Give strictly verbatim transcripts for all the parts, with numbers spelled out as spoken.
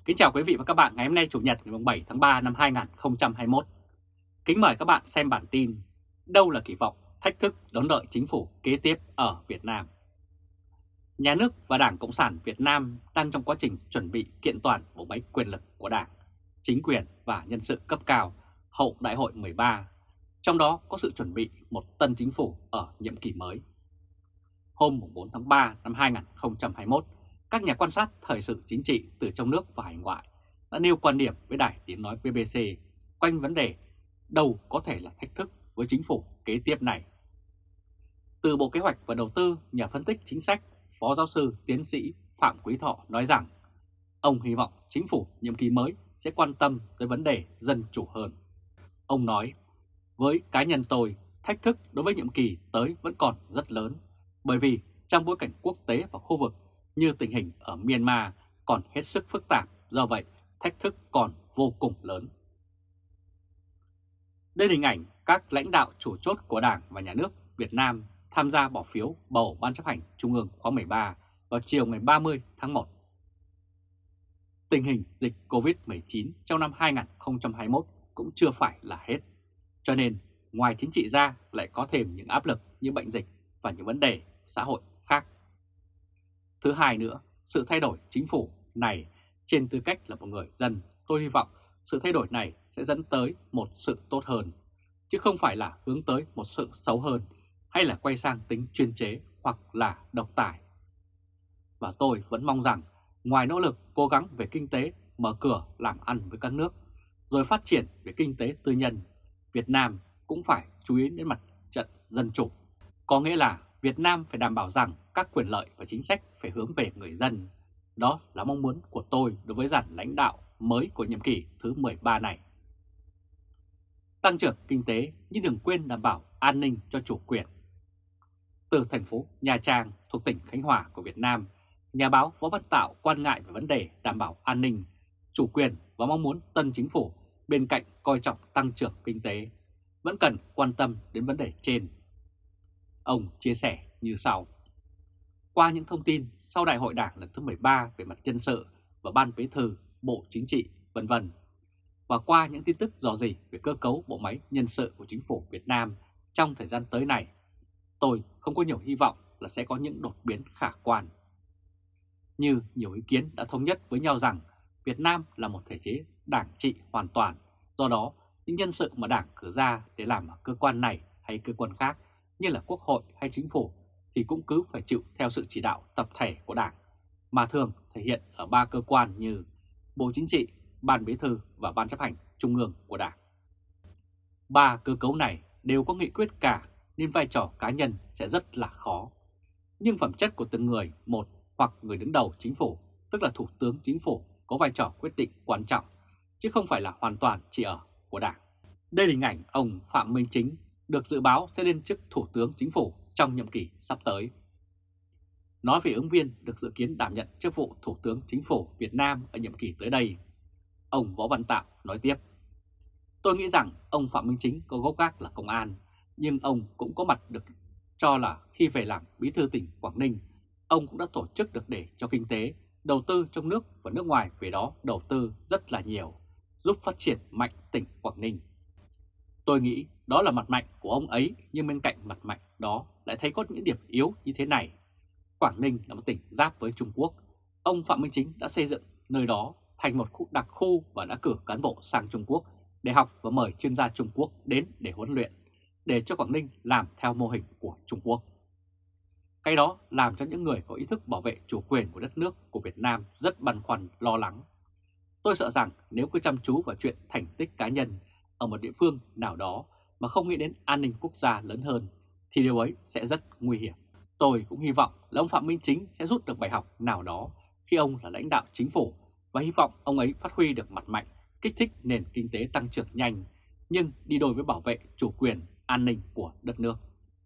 Kính chào quý vị và các bạn ngày hôm nay Chủ nhật ngày bảy tháng ba năm hai nghìn không trăm hai mươi mốt. Kính mời các bạn xem bản tin đâu là kỳ vọng, thách thức đón đợi chính phủ kế tiếp ở Việt Nam. Nhà nước và Đảng Cộng sản Việt Nam đang trong quá trình chuẩn bị kiện toàn bộ máy quyền lực của Đảng, chính quyền và nhân sự cấp cao hậu Đại hội mười ba, trong đó có sự chuẩn bị một tân chính phủ ở nhiệm kỳ mới. Hôm bốn tháng ba năm hai nghìn không trăm hai mươi mốt, các nhà quan sát thời sự chính trị từ trong nước và hải ngoại đã nêu quan điểm với đài tiếng nói bê bê xê quanh vấn đề đâu có thể là thách thức với chính phủ kế tiếp này. Từ Bộ Kế hoạch và Đầu tư, nhà phân tích chính sách Phó giáo sư tiến sĩ Phạm Quý Thọ nói rằng ông hy vọng chính phủ nhiệm kỳ mới sẽ quan tâm tới vấn đề dân chủ hơn. Ông nói, với cá nhân tôi, thách thức đối với nhiệm kỳ tới vẫn còn rất lớn, bởi vì trong bối cảnh quốc tế và khu vực như tình hình ở Myanmar còn hết sức phức tạp, do vậy thách thức còn vô cùng lớn. Đây là hình ảnh các lãnh đạo chủ chốt của Đảng và Nhà nước Việt Nam tham gia bỏ phiếu bầu Ban chấp hành Trung ương khóa mười ba vào chiều ngày ba mươi tháng một. Tình hình dịch Covid mười chín trong năm hai nghìn không trăm hai mươi mốt cũng chưa phải là hết, cho nên ngoài chính trị ra lại có thêm những áp lực như bệnh dịch và những vấn đề xã hội khác. Thứ hai nữa, sự thay đổi chính phủ này trên tư cách là một người dân, tôi hy vọng sự thay đổi này sẽ dẫn tới một sự tốt hơn, chứ không phải là hướng tới một sự xấu hơn hay là quay sang tính chuyên chế hoặc là độc tài. Và tôi vẫn mong rằng ngoài nỗ lực cố gắng về kinh tế, mở cửa làm ăn với các nước, rồi phát triển về kinh tế tư nhân, Việt Nam cũng phải chú ý đến mặt trận dân chủ. Có nghĩa là Việt Nam phải đảm bảo rằng các quyền lợi và chính sách phải hướng về người dân. Đó là mong muốn của tôi đối với dàn lãnh đạo mới của nhiệm kỳ thứ mười ba này. Tăng trưởng kinh tế nhưng đừng quên đảm bảo an ninh cho chủ quyền. Từ thành phố Nha Trang thuộc tỉnh Khánh Hòa của Việt Nam, nhà báo Võ Văn Tạo quan ngại về vấn đề đảm bảo an ninh, chủ quyền và mong muốn tân chính phủ bên cạnh coi trọng tăng trưởng kinh tế vẫn cần quan tâm đến vấn đề trên. Ông chia sẻ như sau: qua những thông tin sau Đại hội Đảng lần thứ mười ba về mặt nhân sự và Ban Bí thư, Bộ Chính trị, vân vân, và qua những tin tức rò rỉ về cơ cấu bộ máy nhân sự của chính phủ Việt Nam trong thời gian tới này, tôi không có nhiều hy vọng là sẽ có những đột biến khả quan. Như nhiều ý kiến đã thống nhất với nhau rằng Việt Nam là một thể chế đảng trị hoàn toàn, do đó những nhân sự mà Đảng cử ra để làm ở cơ quan này hay cơ quan khác như là Quốc hội hay Chính phủ thì cũng cứ phải chịu theo sự chỉ đạo tập thể của Đảng, mà thường thể hiện ở ba cơ quan như Bộ Chính trị, Ban Bí thư và Ban chấp hành Trung ương của Đảng. Ba cơ cấu này đều có nghị quyết cả nên vai trò cá nhân sẽ rất là khó. Nhưng phẩm chất của từng người một hoặc người đứng đầu chính phủ, tức là Thủ tướng Chính phủ, có vai trò quyết định quan trọng, chứ không phải là hoàn toàn chỉ ở của Đảng. Đây là hình ảnh ông Phạm Minh Chính được dự báo sẽ lên chức Thủ tướng Chính phủ trong nhiệm kỳ sắp tới. Nói về ứng viên được dự kiến đảm nhận chức vụ Thủ tướng Chính phủ Việt Nam ở nhiệm kỳ tới đây, ông Võ Văn Tạo nói tiếp: tôi nghĩ rằng ông Phạm Minh Chính có gốc gác là công an, nhưng ông cũng có mặt được cho là khi về làm bí thư tỉnh Quảng Ninh, ông cũng đã tổ chức được để cho kinh tế, đầu tư trong nước và nước ngoài về đó đầu tư rất là nhiều, giúp phát triển mạnh tỉnh Quảng Ninh. Tôi nghĩ đó là mặt mạnh của ông ấy, nhưng bên cạnh mặt mạnh đó lại thấy có những điểm yếu như thế này. Quảng Ninh là một tỉnh giáp với Trung Quốc. Ông Phạm Minh Chính đã xây dựng nơi đó thành một khu đặc khu và đã cử cán bộ sang Trung Quốc để học và mời chuyên gia Trung Quốc đến để huấn luyện, để cho Quảng Ninh làm theo mô hình của Trung Quốc. Cái đó làm cho những người có ý thức bảo vệ chủ quyền của đất nước của Việt Nam rất băn khoăn lo lắng. Tôi sợ rằng nếu cứ chăm chú vào chuyện thành tích cá nhân ở một địa phương nào đó mà không nghĩ đến an ninh quốc gia lớn hơn thì điều ấy sẽ rất nguy hiểm. Tôi cũng hy vọng là ông Phạm Minh Chính sẽ rút được bài học nào đó khi ông là lãnh đạo chính phủ, và hy vọng ông ấy phát huy được mặt mạnh, kích thích nền kinh tế tăng trưởng nhanh, nhưng đi đôi với bảo vệ chủ quyền, an ninh của đất nước.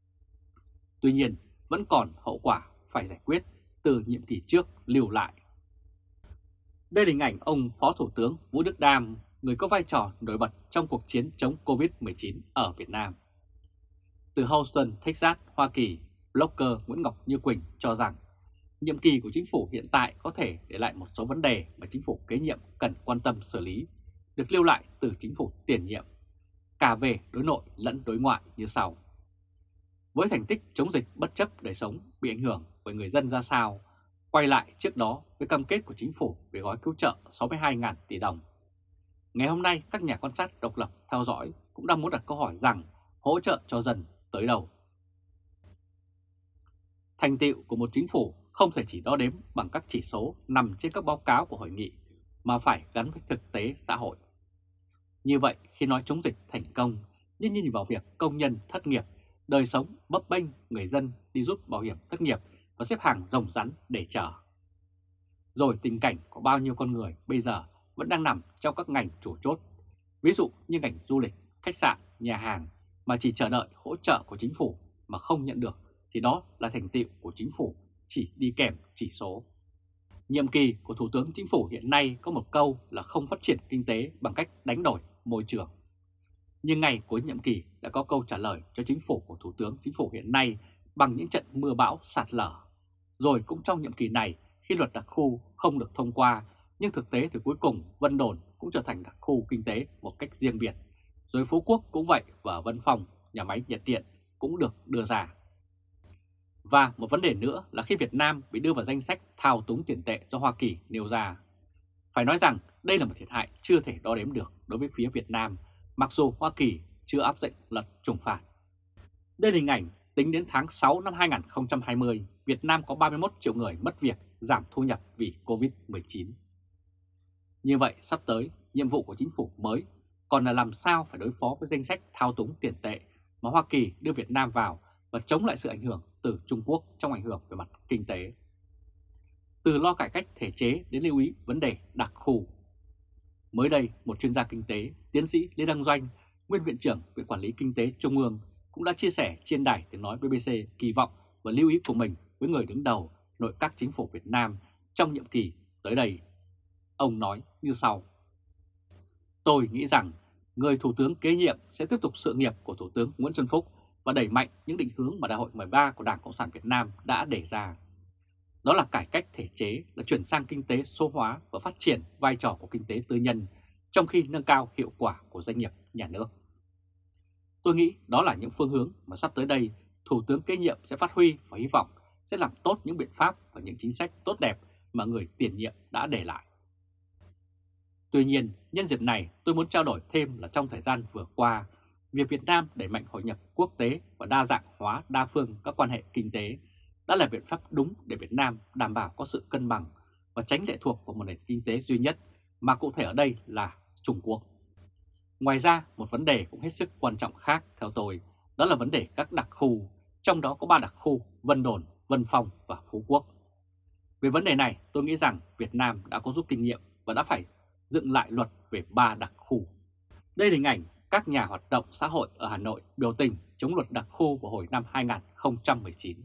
Tuy nhiên, vẫn còn hậu quả phải giải quyết từ nhiệm kỳ trước lưu lại. Đây là hình ảnh ông Phó Thủ tướng Vũ Đức Đam, người có vai trò nổi bật trong cuộc chiến chống Covid mười chín ở Việt Nam. Từ Houston, Texas, Hoa Kỳ, blogger Nguyễn Ngọc Như Quỳnh cho rằng Nhiệm kỳ của chính phủ hiện tại có thể để lại một số vấn đề mà chính phủ kế nhiệm cần quan tâm xử lý, được lưu lại từ chính phủ tiền nhiệm, cả về đối nội lẫn đối ngoại như sau. Với thành tích chống dịch bất chấp đời sống bị ảnh hưởng bởi người dân ra sao, quay lại trước đó với cam kết của chính phủ về gói cứu trợ sáu mươi hai nghìn tỷ đồng. Ngày hôm nay, các nhà quan sát độc lập theo dõi cũng đang muốn đặt câu hỏi rằng hỗ trợ cho dân tới đâu. Thành tựu của một chính phủ không thể chỉ đo đếm bằng các chỉ số nằm trên các báo cáo của hội nghị, mà phải gắn với thực tế xã hội. Như vậy, khi nói chống dịch thành công, nhưng nhìn vào việc công nhân thất nghiệp, đời sống bấp bênh, người dân đi rút bảo hiểm thất nghiệp và xếp hàng rồng rắn để chờ. Rồi tình cảnh của bao nhiêu con người bây giờ vẫn đang nằm trong các ngành chủ chốt, ví dụ như ngành du lịch, khách sạn, nhà hàng, mà chỉ chờ đợi hỗ trợ của chính phủ mà không nhận được, thì đó là thành tựu của chính phủ chỉ đi kèm chỉ số. Nhiệm kỳ của Thủ tướng Chính phủ hiện nay có một câu là không phát triển kinh tế bằng cách đánh đổi môi trường. Nhưng ngày cuối nhiệm kỳ đã có câu trả lời cho chính phủ của Thủ tướng Chính phủ hiện nay bằng những trận mưa bão sạt lở. Rồi cũng trong nhiệm kỳ này, khi luật đặc khu không được thông qua, nhưng thực tế thì cuối cùng Vân Đồn cũng trở thành đặc khu kinh tế một cách riêng biệt. Rồi Phú Quốc cũng vậy, và Vân Phong, nhà máy nhiệt điện cũng được đưa ra. Và một vấn đề nữa là khi Việt Nam bị đưa vào danh sách thao túng tiền tệ do Hoa Kỳ nêu ra. Phải nói rằng đây là một thiệt hại chưa thể đo đếm được đối với phía Việt Nam, mặc dù Hoa Kỳ chưa áp dụng luật trừng phạt. Đây là hình ảnh tính đến tháng sáu năm hai nghìn không trăm hai mươi, Việt Nam có ba mươi mốt triệu người mất việc, giảm thu nhập vì Covid mười chín. Như vậy sắp tới, nhiệm vụ của chính phủ mới còn là làm sao phải đối phó với danh sách thao túng tiền tệ mà Hoa Kỳ đưa Việt Nam vào và chống lại sự ảnh hưởng từ Trung Quốc trong ảnh hưởng về mặt kinh tế. Từ lo cải cách thể chế đến lưu ý vấn đề đặc khu. Mới đây, một chuyên gia kinh tế, tiến sĩ Lê Đăng Doanh, nguyên Viện trưởng Viện Quản lý Kinh tế Trung ương, cũng đã chia sẻ trên đài tiếng nói bê bê xê kỳ vọng và lưu ý của mình với người đứng đầu nội các chính phủ Việt Nam trong nhiệm kỳ tới đây. Ông nói như sau: Tôi nghĩ rằng người Thủ tướng kế nhiệm sẽ tiếp tục sự nghiệp của Thủ tướng Nguyễn Xuân Phúc và đẩy mạnh những định hướng mà Đại hội mười ba của Đảng Cộng sản Việt Nam đã đề ra. Đó là cải cách thể chế, là chuyển sang kinh tế số hóa và phát triển vai trò của kinh tế tư nhân, trong khi nâng cao hiệu quả của doanh nghiệp nhà nước. Tôi nghĩ đó là những phương hướng mà sắp tới đây Thủ tướng kế nhiệm sẽ phát huy và hy vọng sẽ làm tốt những biện pháp và những chính sách tốt đẹp mà người tiền nhiệm đã để lại. Tuy nhiên, nhân dịp này tôi muốn trao đổi thêm là trong thời gian vừa qua, việc Việt Nam đẩy mạnh hội nhập quốc tế và đa dạng hóa đa phương các quan hệ kinh tế đã là biện pháp đúng để Việt Nam đảm bảo có sự cân bằng và tránh lệ thuộc vào một nền kinh tế duy nhất, mà cụ thể ở đây là Trung Quốc. Ngoài ra, một vấn đề cũng hết sức quan trọng khác theo tôi, đó là vấn đề các đặc khu, trong đó có ba đặc khu: Vân Đồn, Vân Phong và Phú Quốc. Về vấn đề này, tôi nghĩ rằng Việt Nam đã có rút kinh nghiệm và đã phải dựng lại luật về ba đặc khu. Đây là hình ảnh các nhà hoạt động xã hội ở Hà Nội biểu tình chống luật đặc khu vào hồi năm hai nghìn không trăm mười chín.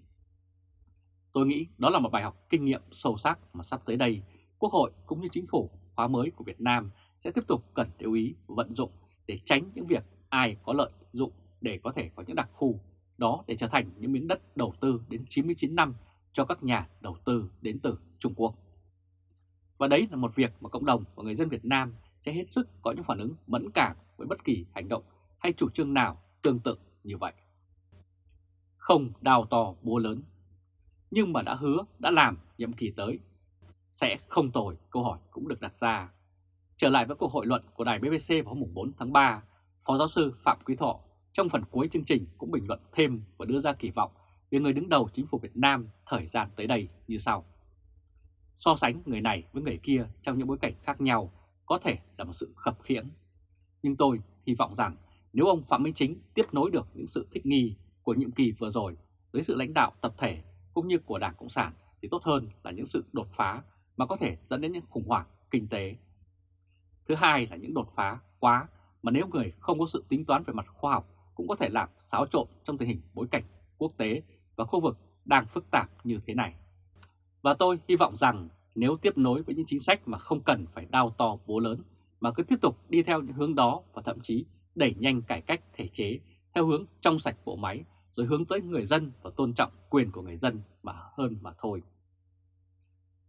Tôi nghĩ đó là một bài học kinh nghiệm sâu sắc mà sắp tới đây, Quốc hội cũng như chính phủ khóa mới của Việt Nam sẽ tiếp tục cần lưu ý vận dụng để tránh những việc ai có lợi dụng để có thể có những đặc khu đó để trở thành những miếng đất đầu tư đến chín mươi chín năm cho các nhà đầu tư đến từ Trung Quốc. Và đấy là một việc mà cộng đồng và người dân Việt Nam sẽ hết sức có những phản ứng mẫn cảm với bất kỳ hành động hay chủ trương nào tương tự như vậy. Không đào to búa lớn, nhưng mà đã hứa, đã làm, nhiệm kỳ tới sẽ không tồi, câu hỏi cũng được đặt ra. Trở lại với cuộc hội luận của đài bê bê xê vào hôm bốn tháng ba, Phó giáo sư Phạm Quý Thọ trong phần cuối chương trình cũng bình luận thêm và đưa ra kỳ vọng về người đứng đầu chính phủ Việt Nam thời gian tới đây như sau. So sánh người này với người kia trong những bối cảnh khác nhau có thể là một sự khập khiễng. Nhưng tôi hy vọng rằng nếu ông Phạm Minh Chính tiếp nối được những sự thích nghi của nhiệm kỳ vừa rồi với sự lãnh đạo tập thể cũng như của Đảng Cộng sản thì tốt hơn là những sự đột phá mà có thể dẫn đến những khủng hoảng kinh tế. Thứ hai là những đột phá quá mà nếu người không có sự tính toán về mặt khoa học cũng có thể làm xáo trộn trong tình hình bối cảnh quốc tế và khu vực đang phức tạp như thế này. Và tôi hy vọng rằng nếu tiếp nối với những chính sách mà không cần phải đao to búa lớn mà cứ tiếp tục đi theo những hướng đó và thậm chí đẩy nhanh cải cách thể chế theo hướng trong sạch bộ máy rồi hướng tới người dân và tôn trọng quyền của người dân mà hơn mà thôi.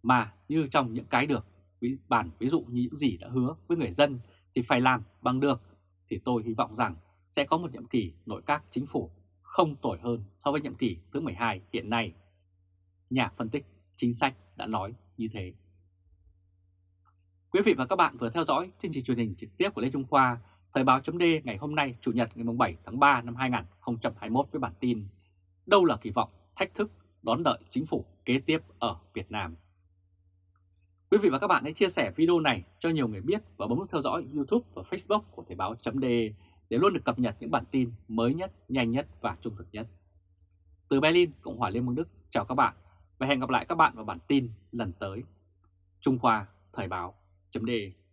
Mà như trong những cái được ví bản ví dụ như những gì đã hứa với người dân thì phải làm bằng được, thì tôi hy vọng rằng sẽ có một nhiệm kỳ nội các chính phủ không tồi hơn so với nhiệm kỳ thứ mười hai hiện nay. Nhà phân tích chính sách đã nói như thế. Quý vị và các bạn vừa theo dõi chương trình truyền hình trực tiếp của Lê Trung Khoa, Thời báo chấm D ngày hôm nay Chủ nhật ngày bảy tháng ba năm hai nghìn không trăm hai mươi mốt với bản tin đâu là kỳ vọng, thách thức đón đợi chính phủ kế tiếp ở Việt Nam. Quý vị và các bạn hãy chia sẻ video này cho nhiều người biết và bấm nút theo dõi YouTube và Facebook của Thời báo chấm D để luôn được cập nhật những bản tin mới nhất, nhanh nhất và trung thực nhất. Từ Berlin, Cộng hòa Liên bang Đức, chào các bạn và hẹn gặp lại các bạn vào bản tin lần tới. Trung Khoa, Thời báo chấm D